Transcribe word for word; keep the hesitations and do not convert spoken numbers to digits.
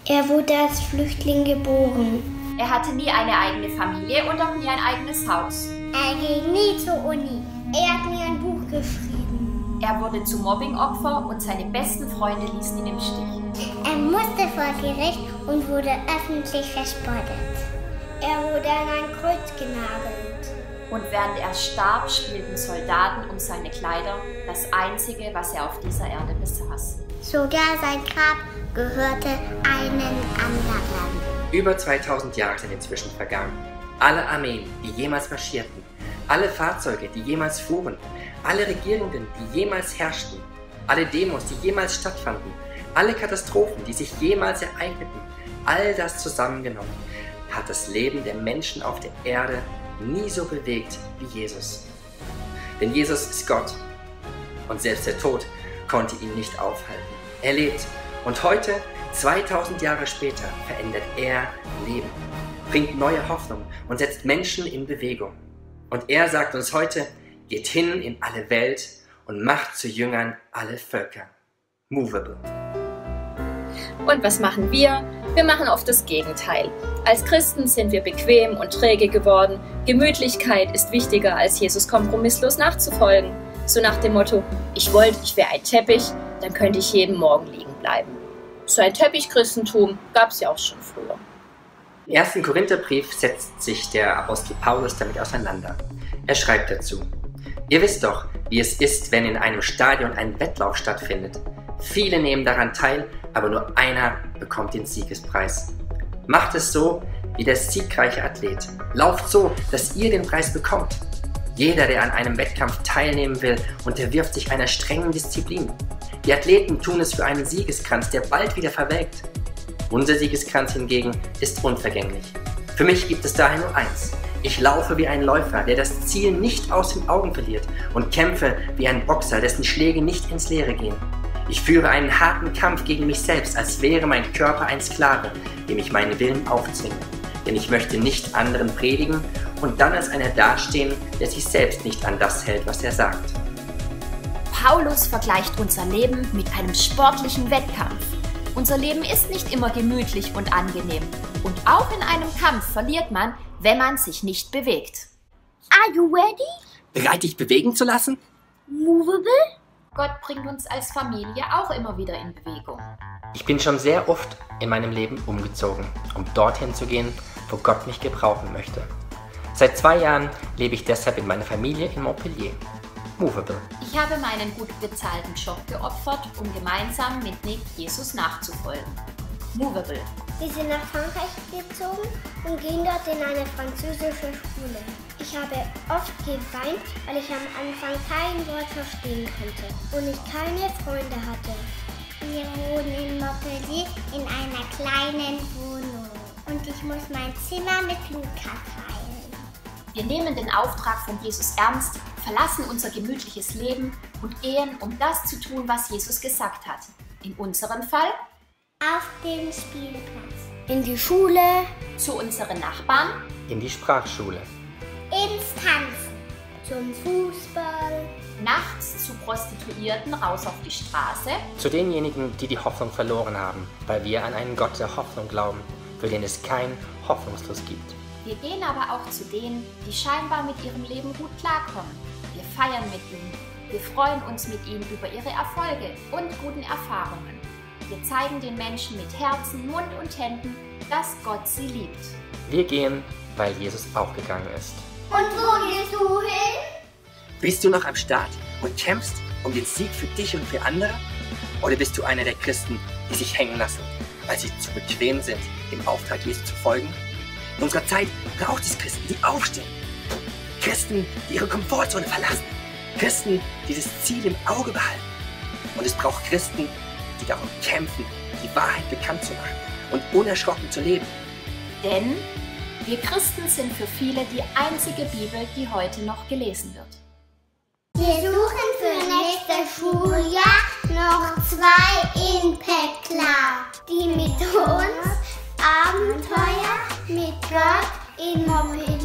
Er wurde als Flüchtling geboren. Er hatte nie eine eigene Familie und auch nie ein eigenes Haus. Er ging nie zur Uni. Er hat nie ein Buch geschrieben. Er wurde zu Mobbingopfer und seine besten Freunde ließen ihn im Stich. Er musste vor Gericht und wurde öffentlich verspottet. Er wurde an ein Kreuz genagelt. Und während er starb, spielten Soldaten um seine Kleider, das Einzige, was er auf dieser Erde besaß. Sogar sein Grab gehörte einem anderen. Über zweitausend Jahre sind inzwischen vergangen. Alle Armeen, die jemals marschierten, alle Fahrzeuge, die jemals fuhren, alle Regierenden, die jemals herrschten, alle Demos, die jemals stattfanden, alle Katastrophen, die sich jemals ereigneten, all das zusammengenommen, hat das Leben der Menschen auf der Erde nie so bewegt wie Jesus. Denn Jesus ist Gott und selbst der Tod konnte ihn nicht aufhalten. Er lebt und heute, zweitausend Jahre später, verändert er Leben, bringt neue Hoffnung und setzt Menschen in Bewegung. Und er sagt uns heute, geht hin in alle Welt und macht zu Jüngern alle Völker. Movable. Und was machen wir? Wir machen oft das Gegenteil. Als Christen sind wir bequem und träge geworden. Gemütlichkeit ist wichtiger, als Jesus kompromisslos nachzufolgen. So nach dem Motto, ich wollte, ich wäre ein Teppich, dann könnte ich jeden Morgen liegen bleiben. So ein Teppichchristentum gab es ja auch schon früher. Im ersten Korintherbrief setzt sich der Apostel Paulus damit auseinander. Er schreibt dazu: Ihr wisst doch, wie es ist, wenn in einem Stadion ein Wettlauf stattfindet. Viele nehmen daran teil, aber nur einer bekommt den Siegespreis. Macht es so wie der siegreiche Athlet. Lauft so, dass ihr den Preis bekommt. Jeder, der an einem Wettkampf teilnehmen will, unterwirft sich einer strengen Disziplin. Die Athleten tun es für einen Siegeskranz, der bald wieder verwelkt. Unser Siegeskranz hingegen ist unvergänglich. Für mich gibt es daher nur eins. Ich laufe wie ein Läufer, der das Ziel nicht aus den Augen verliert, und kämpfe wie ein Boxer, dessen Schläge nicht ins Leere gehen. Ich führe einen harten Kampf gegen mich selbst, als wäre mein Körper ein Sklave, dem ich meinen Willen aufzwinge. Denn ich möchte nicht anderen predigen und dann als einer dastehen, der sich selbst nicht an das hält, was er sagt. Paulus vergleicht unser Leben mit einem sportlichen Wettkampf. Unser Leben ist nicht immer gemütlich und angenehm. Und auch in einem Kampf verliert man, wenn man sich nicht bewegt. Are you ready? Bereit, dich bewegen zu lassen? Movable? Gott bringt uns als Familie auch immer wieder in Bewegung. Ich bin schon sehr oft in meinem Leben umgezogen, um dorthin zu gehen, wo Gott mich gebrauchen möchte. Seit zwei Jahren lebe ich deshalb in meiner Familie in Montpellier. Movable. Ich habe meinen gut bezahlten Job geopfert, um gemeinsam mit Nick Jesus nachzufolgen. Movable. Wir sind nach Frankreich gezogen und gehen dort in eine französische Schule. Ich habe oft geweint, weil ich am Anfang kein Wort verstehen konnte und ich keine Freunde hatte. Wir wohnen in Montpellier in einer kleinen Wohnung und ich muss mein Zimmer mit Luca teilen. Wir nehmen den Auftrag von Jesus ernst, verlassen unser gemütliches Leben und gehen, um das zu tun, was Jesus gesagt hat. In unserem Fall auf den Spielplatz, in die Schule, zu unseren Nachbarn, in die Sprachschule, ins Tanzen, zum Fußball, nachts zu Prostituierten raus auf die Straße, zu denjenigen, die die Hoffnung verloren haben, weil wir an einen Gott der Hoffnung glauben, für den es kein Hoffnungslos gibt. Wir gehen aber auch zu denen, die scheinbar mit ihrem Leben gut klarkommen. Wir feiern mit ihnen, wir freuen uns mit ihnen über ihre Erfolge und guten Erfahrungen. Wir zeigen den Menschen mit Herzen, Mund und Händen, dass Gott sie liebt. Wir gehen, weil Jesus auch gegangen ist. Und wo gehst du hin? Bist du noch am Start und kämpfst um den Sieg für dich und für andere? Oder bist du einer der Christen, die sich hängen lassen, weil sie zu bequem sind, dem Auftrag Jesu zu folgen? In unserer Zeit braucht es Christen, die aufstehen. Christen, die ihre Komfortzone verlassen. Christen, die das Ziel im Auge behalten. Und es braucht Christen, die darum kämpfen, die Wahrheit bekannt zu machen und unerschrocken zu leben. Denn wir Christen sind für viele die einzige Bibel, die heute noch gelesen wird. Wir suchen für nächstes Schuljahr noch zwei Impact-Klar, die mit uns Abenteuer mit Gott in Montpellier